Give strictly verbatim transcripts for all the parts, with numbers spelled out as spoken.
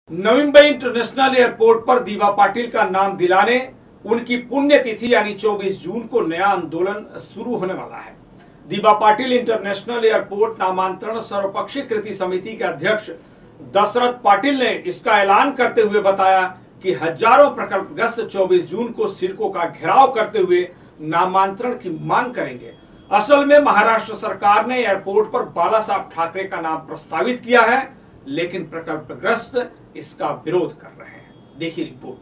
Navi Mumbai international airport पर दीवा पाटिल का नाम दिलाने उनकी पुण्यतिथि यानी चौबीस जून को नया आंदोलन शुरू होने वाला है। दीवा पाटिल इंटरनेशनल एयरपोर्ट नामांतरण सर्वपक्षीय कृति समिति के अध्यक्ष दशरथ पाटिल ने इसका ऐलान करते हुए बताया कि हजारों प्रकल्पग्रस्त चौबीस जून को सिडको का घेराव करते हुए नामांतरण की मांग करेंगे। असल में महाराष्ट्र सरकार ने एयरपोर्ट पर बाला साहब ठाकरे का नाम प्रस्तावित किया है, लेकिन प्रकल्पग्रस्त इसका विरोध कर रहे हैं। देखिए रिपोर्ट।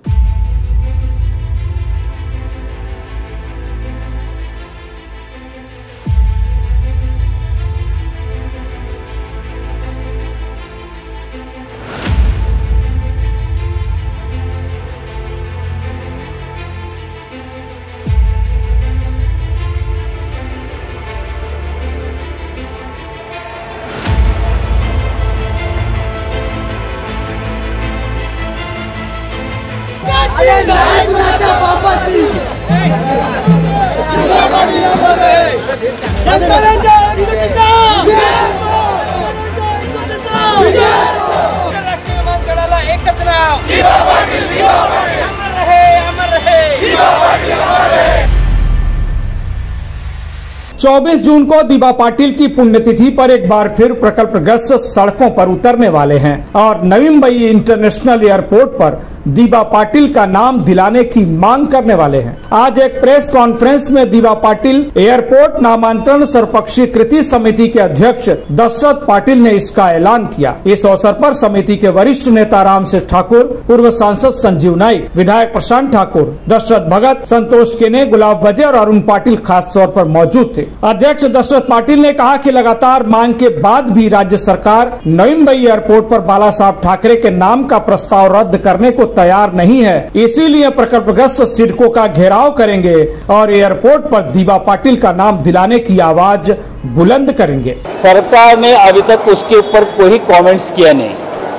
चौबीस जून को दीवा पाटिल की पुण्यतिथि पर एक बार फिर प्रकल्पग्रस्त सड़कों पर उतरने वाले हैं और नवी मुंबई इंटरनेशनल एयरपोर्ट पर दीवा पाटिल का नाम दिलाने की मांग करने वाले हैं। आज एक प्रेस कॉन्फ्रेंस में दीवा पाटिल एयरपोर्ट नामांतरण सर्वपक्षीय कृति समिति के अध्यक्ष दशरथ पाटिल ने इसका ऐलान किया। इस अवसर पर समिति के वरिष्ठ नेता राम सिंह ठाकुर, पूर्व सांसद संजीव नाइक, विधायक प्रशांत ठाकुर, दशरथ भगत, संतोष केने, गुलाब वजह और अरुण पाटिल खास तौर पर मौजूद थे। अध्यक्ष दशरथ पाटिल ने कहा कि लगातार मांग के बाद भी राज्य सरकार नवी मुंबई एयरपोर्ट पर बाला साहब ठाकरे के नाम का प्रस्ताव रद्द करने को तैयार नहीं है, इसीलिए प्रकल्पग्रस्त सिडको का घेराव करेंगे और एयरपोर्ट पर दीवा पाटिल का नाम दिलाने की आवाज बुलंद करेंगे। सरकार ने अभी तक उसके ऊपर कोई कमेंट्स किया नहीं,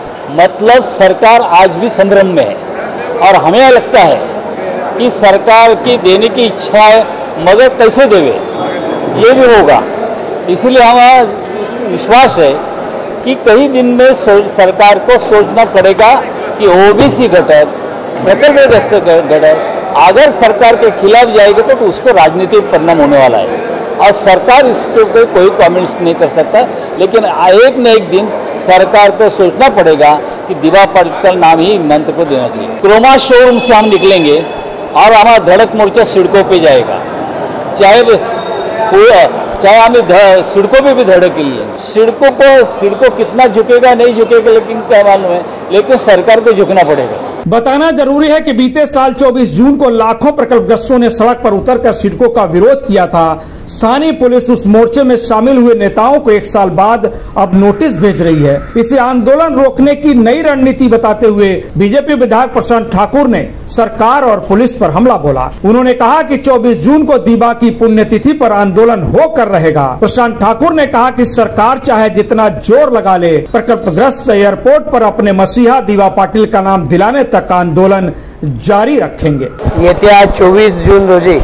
मतलब सरकार आज भी संभ्रम में है और हमें लगता है कि सरकार की देने की इच्छा है मगर कैसे देवे ये भी होगा। इसलिए हमारा विश्वास है कि कई दिन में सरकार को सोचना पड़ेगा कि ओबीसी घटक, प्रकल्पग्रस्त घटक अगर सरकार के खिलाफ जाएगा तो, तो उसको राजनीतिक परिणाम होने वाला है और सरकार इस पर कोई कमेंट्स नहीं कर सकता। लेकिन एक न एक दिन सरकार को सोचना पड़ेगा कि दीवा पाटिल नाम ही मंत्र को देना चाहिए। क्रोमा शोरूम से हम निकलेंगे और हमारा धड़क मोर्चा सिडको पे जाएगा, चाहे चाहे हमें सिडको पे भी धड़क के लिए। सिडको को सिडको कितना झुकेगा नहीं झुकेगा लेकिन क्या मालूम है, लेकिन सरकार को झुकना पड़ेगा। बताना जरूरी है कि बीते साल चौबीस जून को लाखों प्रकल्पग्रस्तों ने सड़क पर उतरकर सिडको का विरोध किया था। स्थानीय पुलिस उस मोर्चे में शामिल हुए नेताओं को एक साल बाद अब नोटिस भेज रही है। इसे आंदोलन रोकने की नई रणनीति बताते हुए बीजेपी विधायक प्रशांत ठाकुर ने सरकार और पुलिस पर हमला बोला। उन्होंने कहा कि चौबीस जून को दीवा की पुण्यतिथि पर आंदोलन होकर रहेगा। प्रशांत ठाकुर ने कहा कि सरकार चाहे जितना जोर लगा ले, प्रकल्पग्रस्त एयरपोर्ट पर अपने मसीहा दीवा पाटिल का नाम दिलाने तक आंदोलन जारी रखेंगे। येत्या चोवीस जून रोजी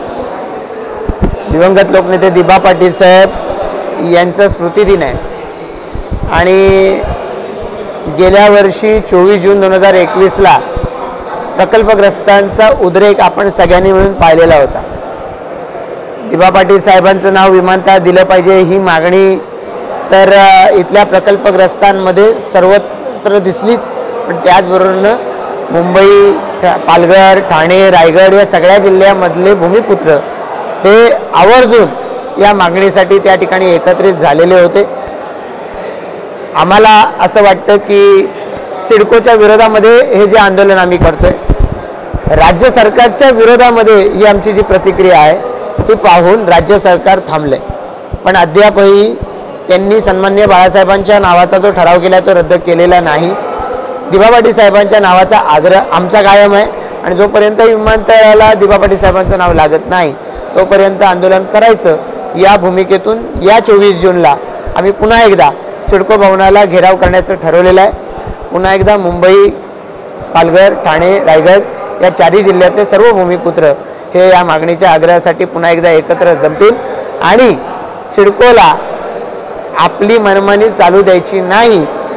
दिवंगत लोकनेते दीवा पाटिल साहेब यांचा स्मृतिदिन आहे आणि गेल्या वर्षी चोवीस जून दोन हजार एकवीस ला प्रकल्पग्रस्तांचा उद्रेक आपण सगळ्यांनी मिळून पाहिलेला होता। दीवा पाटिल साहेबांचं नाव विमानतळ दिलं पाहिजे ही मागणी तर इथल्या प्रकल्पग्रस्तांमध्ये सर्वत्र दिसलीच, पण त्याचबरोबर मुंबई, पालघर, ठाणे, रायगड या सगळ्या जिल्ह्यामधले भूमिपुत्र हे आवर्जून या मागणीसाठी त्या ठिकाणी एकत्रित झालेले होते। आम्हाला असं वाटतं की सिडकोच्या विरोधामध्ये हे जे आंदोलन आम्ही करतोय, राज्य सरकारच्या विरोधामध्ये ही आमची जी प्रतिक्रिया आहे ही पाहून राज्य सरकार थांबले, पण अद्यापही त्यांनी सन्माननीय बाळासाहेबांच्या नावाचा जो ठराव केला तो रद्द केलेला नाही। दीवा पाटिल साहेबांच्या नावाचा आग्रह आमचा कायम आहे आणि जोपर्यंत विमानतळाला दीवा पाटिल साहेबांचं नाव लागत नाही तोपर्यंत आंदोलन करायचं या भूमिकेतून या चोवीस जूनला आम्ही पुन्हा एकदा सिडको भवनाला घेराव करण्याचं ठरवलेलं आहे। पुन्हा एकदा मुंबई, पालघर, ठाणे, रायगड या चारही जिल्ह्यातले सर्व भूमिपुत्र हे या मागणीच्या आग्रहासाठी पुन्हा एकदा एकत्र जमतील आणि सिडकोला आपली मनमानी चालू द्यायची नाही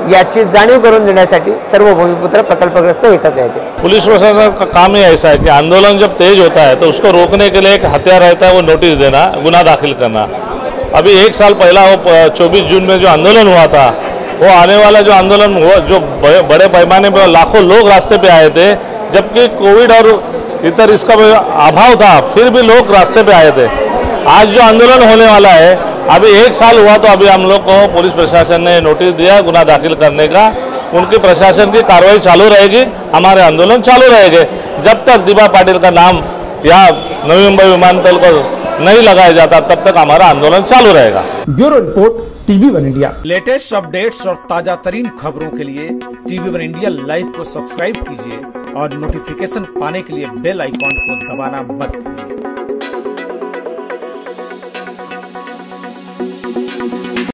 याची जाणीव करून देण्यासाठी सर्व भूमिपुत्र प्रकल्पग्रस्त एकत्र येते। पुलिस प्रशासन का काम ही ऐसा है कि आंदोलन जब तेज होता है तो उसको रोकने के लिए एक हथियार रहता है, वो नोटिस देना, गुना दाखिल करना। अभी एक साल पहला वो चौबीस जून में जो आंदोलन हुआ था, वो आने वाला जो आंदोलन हुआ, जो बड़े पैमाने पर लाखों लोग रास्ते पे आए थे, जबकि कोविड और इतर इसका अभाव था, फिर भी लोग रास्ते पे आए थे। आज जो आंदोलन होने वाला है, अभी एक साल हुआ तो अभी हम लोग को पुलिस प्रशासन ने नोटिस दिया गुना दाखिल करने का। उनकी प्रशासन की कार्रवाई चालू रहेगी, हमारे आंदोलन चालू रहेंगे जब तक दिबा पाटिल का नाम या नवी मुंबई विमानतल को नहीं लगाया जाता, तब तक हमारा आंदोलन चालू रहेगा। Bureau report, TV one India. Latest updates और ताजा तरीन खबरों के लिए टीवी वन इंडिया लाइव को सब्सक्राइब कीजिए और नोटिफिकेशन पाने के लिए बेल आइकॉन को दबाना मत भूलिए।